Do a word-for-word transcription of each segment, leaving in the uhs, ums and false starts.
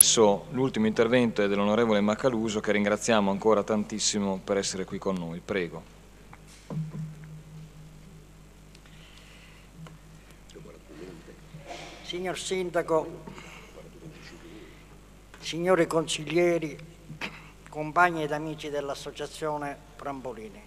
Adesso l'ultimo intervento è dell'onorevole Macaluso, che ringraziamo ancora tantissimo per essere qui con noi. Prego. Signor Sindaco, signori consiglieri, compagni ed amici dell'Associazione Prambolini,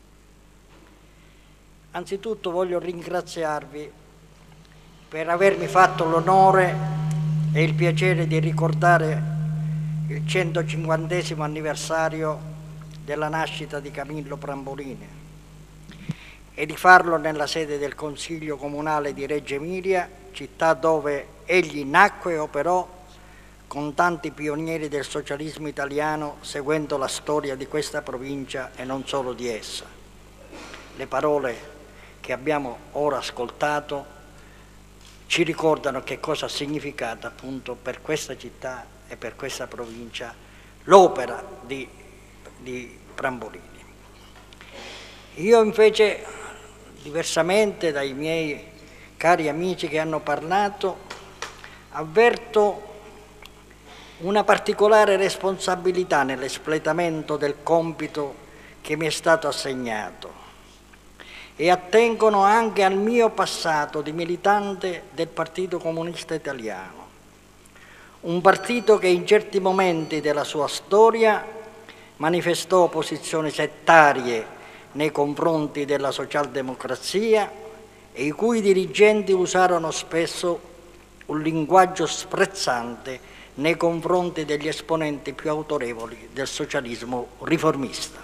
anzitutto voglio ringraziarvi per avermi fatto l'onore e il piacere di ricordare il centocinquantesimo anniversario della nascita di Camillo Prambolini e di farlo nella sede del Consiglio Comunale di Reggio Emilia, città dove egli nacque e operò con tanti pionieri del socialismo italiano, seguendo la storia di questa provincia e non solo di essa. Le parole che abbiamo ora ascoltato ci ricordano che cosa ha significato appunto per questa città e per questa provincia l'opera di, di Prambolini. Io invece, diversamente dai miei cari amici che hanno parlato, avverto una particolare responsabilità nell'espletamento del compito che mi è stato assegnato e attengono anche al mio passato di militante del Partito Comunista Italiano, un partito che in certi momenti della sua storia manifestò posizioni settarie nei confronti della socialdemocrazia e i cui dirigenti usarono spesso un linguaggio sprezzante nei confronti degli esponenti più autorevoli del socialismo riformista.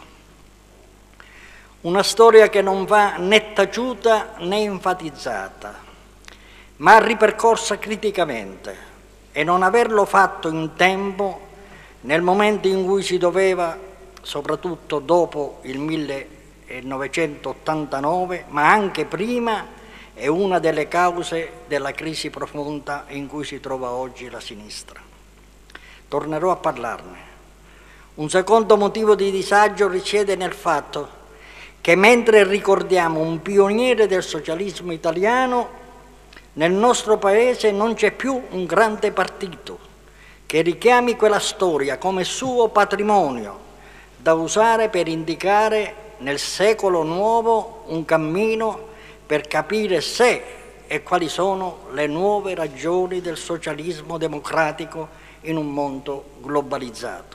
Una storia che non va né taciuta né enfatizzata, ma ripercorsa criticamente, e non averlo fatto in tempo, nel momento in cui si doveva, soprattutto dopo il millenovecentottantanove, ma anche prima, è una delle cause della crisi profonda in cui si trova oggi la sinistra. Tornerò a parlarne. Un secondo motivo di disagio risiede nel fatto che mentre ricordiamo un pioniere del socialismo italiano, nel nostro Paese non c'è più un grande partito che richiami quella storia come suo patrimonio da usare per indicare nel secolo nuovo un cammino per capire se e quali sono le nuove ragioni del socialismo democratico in un mondo globalizzato.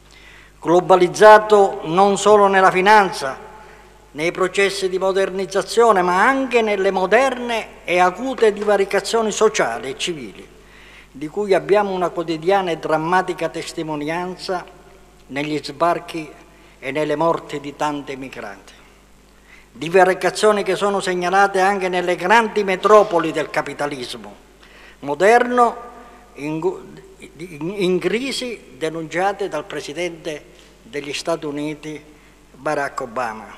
Globalizzato non solo nella finanza, nei processi di modernizzazione, ma anche nelle moderne e acute divaricazioni sociali e civili, di cui abbiamo una quotidiana e drammatica testimonianza negli sbarchi e nelle morti di tanti migranti. Divaricazioni che sono segnalate anche nelle grandi metropoli del capitalismo moderno, in, in, in crisi, denunciate dal Presidente degli Stati Uniti Barack Obama.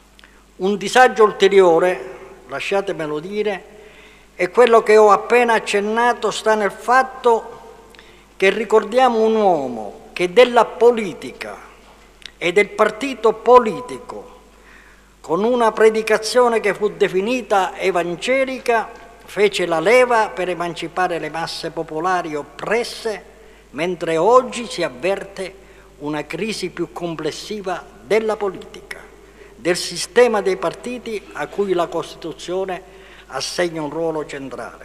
Un disagio ulteriore, lasciatemelo dire, è quello che ho appena accennato, sta nel fatto che ricordiamo un uomo che della politica e del partito politico, con una predicazione che fu definita evangelica, fece la leva per emancipare le masse popolari oppresse, mentre oggi si avverte una crisi più complessiva della politica, del sistema dei partiti a cui la Costituzione assegna un ruolo centrale.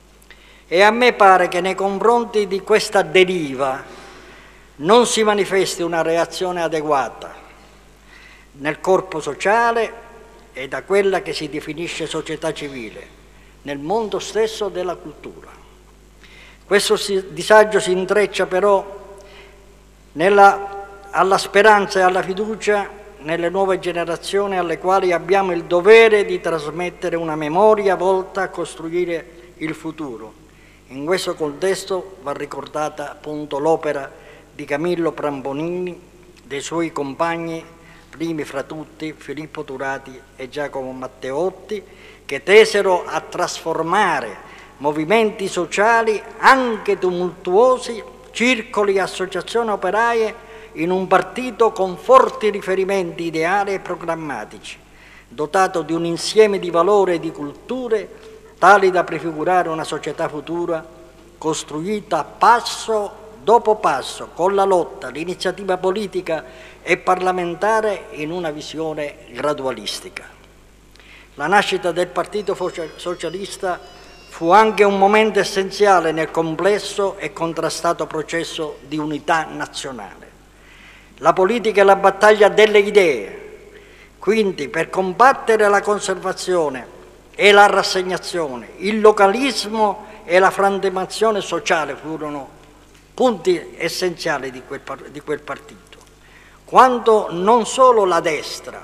E a me pare che nei confronti di questa deriva non si manifesti una reazione adeguata nel corpo sociale e da quella che si definisce società civile, nel mondo stesso della cultura. Questo disagio si intreccia però nella, alla speranza e alla fiducia nelle nuove generazioni alle quali abbiamo il dovere di trasmettere una memoria volta a costruire il futuro. In questo contesto va ricordata appunto l'opera di Camillo Prambolini, dei suoi compagni, primi fra tutti Filippo Turati e Giacomo Matteotti, che tesero a trasformare movimenti sociali anche tumultuosi, circoli e associazioni operaie in un partito con forti riferimenti ideali e programmatici, dotato di un insieme di valori e di culture tali da prefigurare una società futura costruita a passo dopo passo, con la lotta, l'iniziativa politica e parlamentare in una visione gradualistica. La nascita del Partito Socialista fu anche un momento essenziale nel complesso e contrastato processo di unità nazionale. La politica è la battaglia delle idee, quindi per combattere la conservazione e la rassegnazione, il localismo e la frantumazione sociale furono punti essenziali di quel, di quel partito, quando non solo la destra,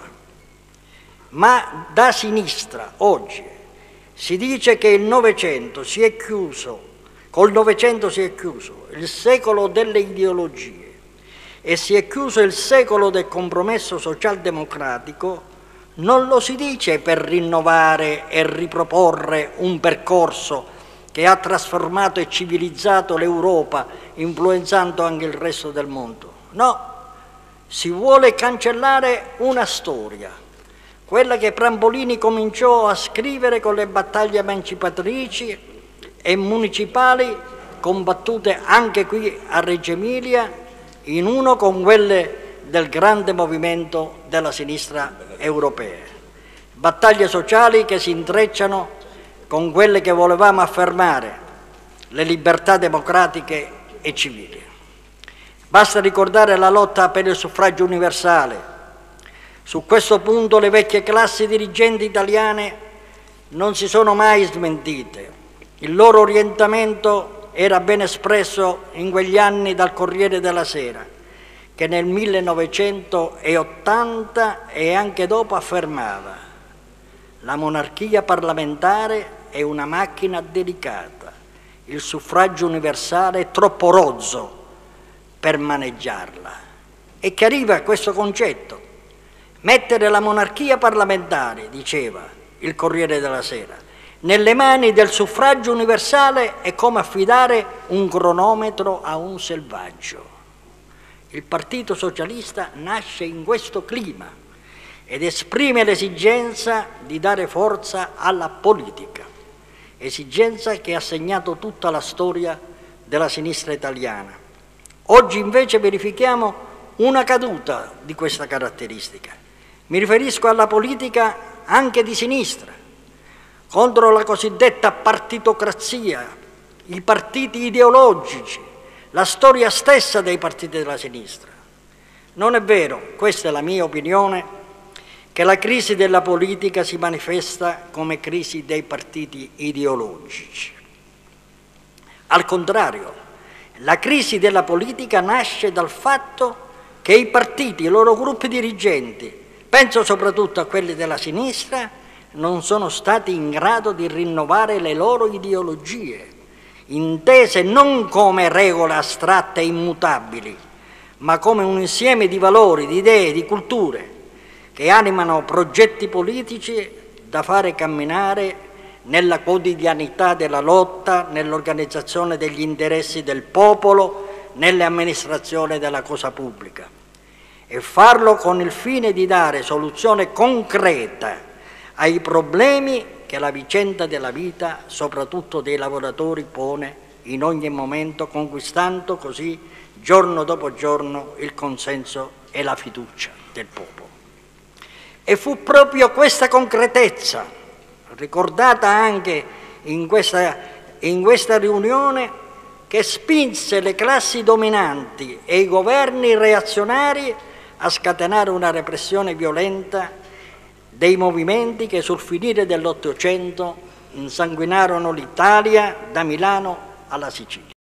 ma da sinistra oggi si dice che il Novecento si è chiuso, col Novecento si è chiuso il secolo delle ideologie e si è chiuso il secolo del compromesso socialdemocratico. Non lo si dice per rinnovare e riproporre un percorso che ha trasformato e civilizzato l'Europa, influenzando anche il resto del mondo. No, si vuole cancellare una storia, quella che Prampolini cominciò a scrivere con le battaglie emancipatrici e municipali combattute anche qui a Reggio Emilia, in uno con quelle del grande movimento della sinistra europea. Battaglie sociali che si intrecciano con quelle che volevamo affermare, le libertà democratiche e civili. Basta ricordare la lotta per il suffragio universale. Su questo punto le vecchie classi dirigenti italiane non si sono mai smentite. Il loro orientamento era ben espresso in quegli anni dal Corriere della Sera, che nel millenovecentottanta e anche dopo affermava: la monarchia parlamentare è una macchina delicata, il suffragio universale è troppo rozzo per maneggiarla. E chiariva questo concetto. Mettere la monarchia parlamentare, diceva il Corriere della Sera, nelle mani del suffragio universale è come affidare un cronometro a un selvaggio. Il Partito Socialista nasce in questo clima ed esprime l'esigenza di dare forza alla politica, esigenza che ha segnato tutta la storia della sinistra italiana. Oggi invece verifichiamo una caduta di questa caratteristica. Mi riferisco alla politica anche di sinistra, contro la cosiddetta partitocrazia, i partiti ideologici, la storia stessa dei partiti della sinistra. Non è vero, questa è la mia opinione, che la crisi della politica si manifesta come crisi dei partiti ideologici. Al contrario, la crisi della politica nasce dal fatto che i partiti, i loro gruppi dirigenti, penso soprattutto a quelli della sinistra, non sono stati in grado di rinnovare le loro ideologie, intese non come regole astratte e immutabili, ma come un insieme di valori, di idee, di culture che animano progetti politici da fare camminare nella quotidianità della lotta, nell'organizzazione degli interessi del popolo, nell'amministrazione della cosa pubblica, e farlo con il fine di dare soluzione concreta ai problemi che la vicenda della vita, soprattutto dei lavoratori, pone in ogni momento, conquistando così giorno dopo giorno il consenso e la fiducia del popolo. E fu proprio questa concretezza, ricordata anche in questa, in questa riunione, che spinse le classi dominanti e i governi reazionari a scatenare una repressione violenta dei movimenti che sul finire dell'Ottocento insanguinarono l'Italia da Milano alla Sicilia.